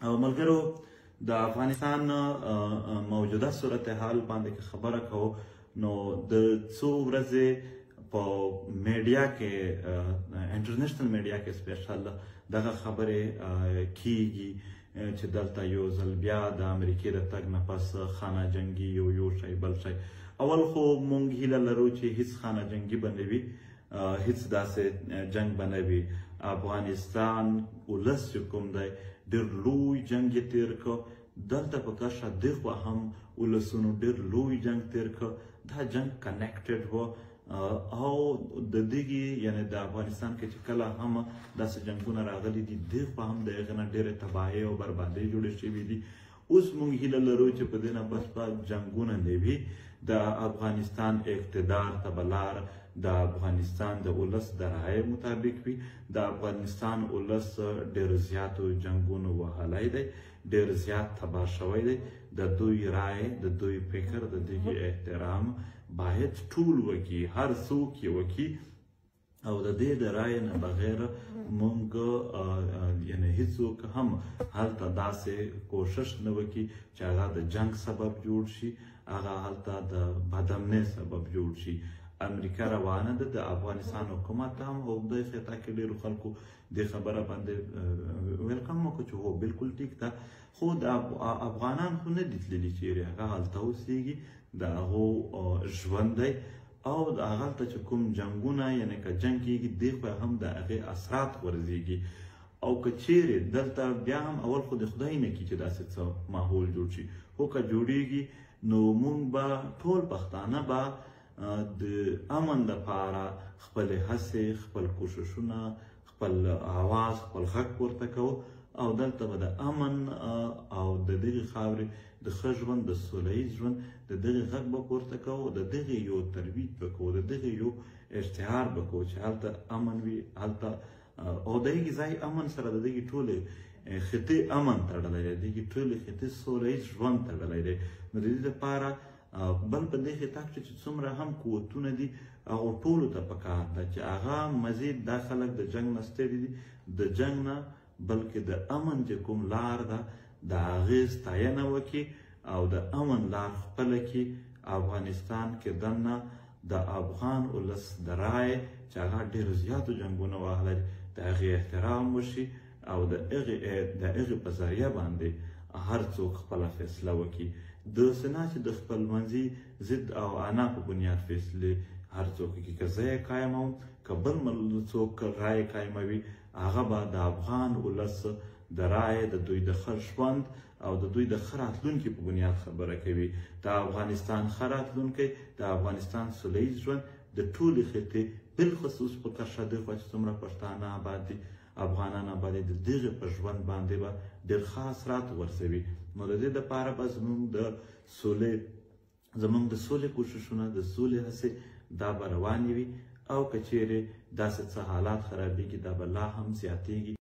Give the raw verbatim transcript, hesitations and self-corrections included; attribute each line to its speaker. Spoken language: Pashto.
Speaker 1: ملګرو د افغانستان موجوده صورتحال باندې که خبره کوو نو د څو ورځې په میډیا کې انټرنیشنل میډیا کې سپیشل دغه خبرې کیږي چې دلته یو ځل بیا د امریکې د تګ نه پس خانه جنګي یو یو شی بل شی. اول خو مونږ هیله لرو چې هیڅ خانه جنګي به نه وي، هیڅ داسې جنګ به نه وي. افغانستان ولس چې کوم دی ډېر لوی جنګ یې تېر کړ، دلته په کشه دغه هم ولسونو ډېر لوی جنګ تېر کړ. دا جنګ کنیکټډ و او د دغې یعنې د افغانستان کې چې کله هم داسې جنګونه راغلي دي دغه هم د هغې نه ډېرې تباهۍ او بربادۍ جوړې شوي دي. اوس موږ هیله لرو چې په دې نه بس به جنګونه نه وي، د افغانستان اقتدار ته به لار د افغانستان د ولس د رایې مطابق وي. د افغانستان ولس ډېر زیاتو جنګونو وهلی دی، ډېر زیات تباه شوی دی. د دوی رایې، د دوی فکر، د دوی احترام باید ټول وکړي، هر څوک یې وکړي او د دې د رایې نه بغیر موږ یعنې هیڅوک هم هلته داسې کوشش نه وکړي چې هغه د جنګ سبب جوړ شي، هغه هلته د بدامنۍ سبب جوړ شي. امریکا روانه ده، د افغانستان حکومت هم او د خطا کې ډېرو خلکو دې خبره باندې ویلکم وکړو چې هو بالکل ټیک ده، خو د افغانان خو نه دي تللي چیرې، هغه هلته اوسېږي، د هغو ژوند دی او د هغلته چې کوم جنګونه یعنې که جنګ کېږي دې خو هم د هغې اثرات غورځېږي. او که چیرې دلته بیا هم اول خو د خدای نه کړي چې داسې څه ماحول جوړ شي، خو که جوړېږي نو موږ به ټول پښتانه به د امن لپاره خپلې هڅې، خپل کوششونه، خپل آواز، خپل غږ پورته کوو او دلته به د امن او د دغې خاورې د ښه ژوند، د سوله ییز ژوند د دغې غږ به پورته کوو، د دغې یو ترویج به کوو، د دغې یو اشتهار به کوو چې هلته امن وي، هلته او د هغې ځای امن سره د دغې ټولې خطې امن تړلی دی، د دغې ټولې خطې سوله ییز ژوند تړلی دی. نو د دې لپاره بل په دې خطه کې چې څومره هم قوتونه دي هغو ټولو ته پکار ده چې هغه مزید دا خلک د جنګ نه ستړي دي، د جنګ نه بلکې د امن چې کوم لار ده د هغې ستاینه وکړي او د امن لار خپله کړي. افغانستان کې دننه د افغان ولس د رایې چې هغه ډېرو زیاتو جنګونه وهلی دي د هغې احترام وشي او د هغې په ذریعه باندې هر څوک خپله فیصله وکړي. داسې نه چې د خپلمنځي ضد او انا په بنیاد فیصلې هر څوک وکړي. که زه یې قایموم، که بل څوک رایې قایموي، هغه به د افغان ولس د رایې، د دوی د ښه ژوند او د دوی د ښه راتلونکي په بنیاد خبره کوي. د افغانستان ښه راتلونکی، د افغانستان سوله ییز ژوند د ټولې خطې بالخصوص په کشه دغه چې څومره پښتانه آباد دي، افغانان آباد دي، د دغې په ژوند باندې به ډېر ښه اثرات غورځوي. نو د دې دپاره به زموږ د سولې زموږ د سولې کوششونه، د سولې هڅې دا به روانې وي او که چیرې داسې څه حالات خرابېږي دا به لا هم زیاتېږي.